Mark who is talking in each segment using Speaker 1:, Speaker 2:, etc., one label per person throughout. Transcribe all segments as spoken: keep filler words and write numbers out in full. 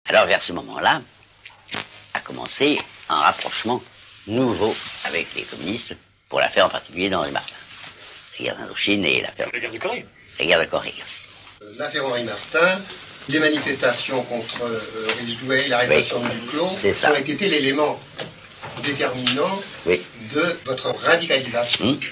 Speaker 1: Alors, vers ce moment-là, a commencé un rapprochement nouveau avec les communistes, pour l'affaire en particulier d'Henri Martin. La guerre d'Indochine et l'affaire...
Speaker 2: La guerre de Corée.
Speaker 1: La guerre de Corée aussi.
Speaker 3: L'affaire Henri Martin, les manifestations contre euh, Ridgeway, l'arrestation
Speaker 1: oui,
Speaker 3: de Duclos,
Speaker 1: ont
Speaker 3: été l'élément déterminant
Speaker 1: oui.
Speaker 3: de votre radicalisation.
Speaker 1: Mmh.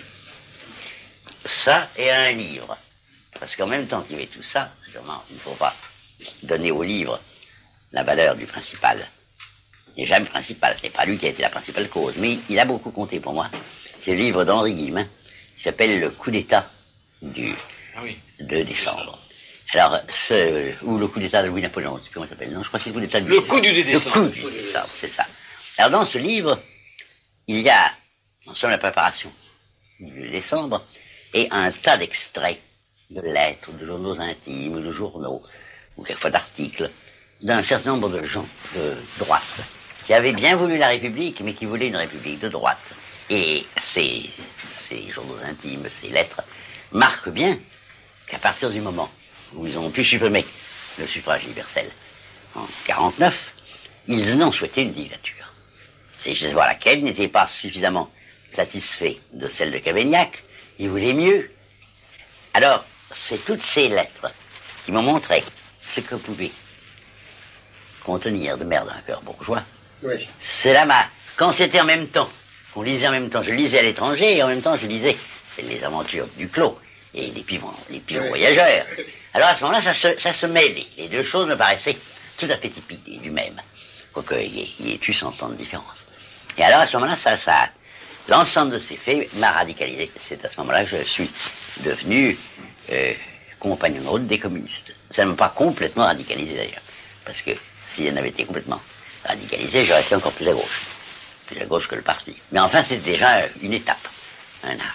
Speaker 1: Ça et un livre. Parce qu'en même temps qu'il y avait tout ça, sûrement, il ne faut pas donner au livre la valeur du principal. Il n'est jamais principal, ce n'est pas lui qui a été la principale cause, mais il a beaucoup compté pour moi. C'est le livre d'Henri Guillemin, qui s'appelle Le coup d'État du
Speaker 2: ah oui.
Speaker 1: deux décembre. Alors, ce, ou le coup d'État de Louis-Napoléon, je ne sais plus comment il s'appelle, non, je crois que c'est le coup d'État de
Speaker 2: Le coup du décembre.
Speaker 1: Le coup du décembre, c'est ça. Alors, dans ce livre, il y a, non seulement la préparation du décembre, et un tas d'extraits de lettres, de journaux intimes, de journaux, ou quelquefois d'articles, d'un certain nombre de gens de droite, qui avaient bien voulu la République, mais qui voulaient une République de droite. Et ces, ces journaux intimes, ces lettres, marquent bien qu'à partir du moment où ils ont pu supprimer le suffrage universel en quarante-neuf, ils n'ont souhaité une dictature. C'est je vois laquelle n'était pas suffisamment satisfait de celle de Cavaignac, ils voulaient mieux. Alors, c'est toutes ces lettres qui m'ont montré ce que pouvait contenir de merde un cœur bourgeois.
Speaker 3: Oui.
Speaker 1: C'est là ma... Quand c'était en même temps, qu'on lisait en même temps, je lisais à l'étranger et en même temps je lisais les aventures du Clos et les pigeons, les pigeons oui. voyageurs. Alors à ce moment-là, ça se, ça se mêlait. Les deux choses me paraissaient tout à fait typiques du même. Quoique il y, y ait eu cent ans de différence. Et alors à ce moment-là, ça, ça, l'ensemble de ces faits m'a radicalisé. C'est à ce moment-là que je suis devenu euh, compagnon de route des communistes. Ça ne m'a pas complètement radicalisé d'ailleurs. Parce que si elle avait été complètement radicalisée, j'aurais été encore plus à gauche. Plus à gauche que le parti. Mais enfin, c'est déjà une étape. Un,